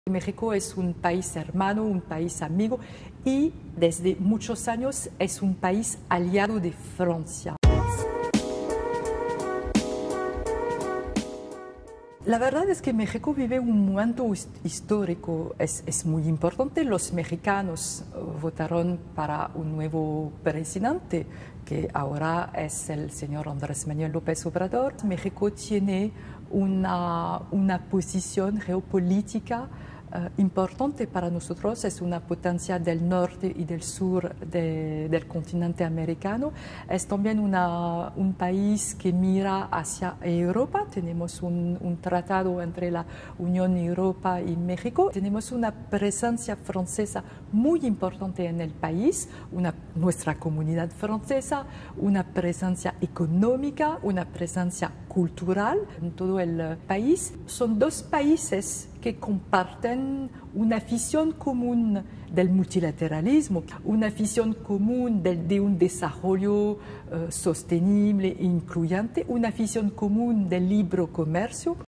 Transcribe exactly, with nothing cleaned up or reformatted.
México es un país hermano, un país amigo y desde muchos años es un país aliado de Francia. La verdad es que México vive un momento histórico, es, es muy importante. Los mexicanos votaron para un nuevo presidente, que ahora es el señor Andrés Manuel López Obrador. México tiene una, una posición geopolítica Uh, importante para nosotros, es una potencia del norte y del sur de, del continente americano. Es también una, un país que mira hacia Europa. Tenemos un, un tratado entre la Unión Europea y México. Tenemos una presencia francesa muy importante en el país, una, nuestra comunidad francesa, una presencia económica, una presencia cultural en todo el país. Son dos países que comparten una visión común del multilateralismo, una visión común de, de un desarrollo uh, sostenible e incluyente, una visión común del libre comercio.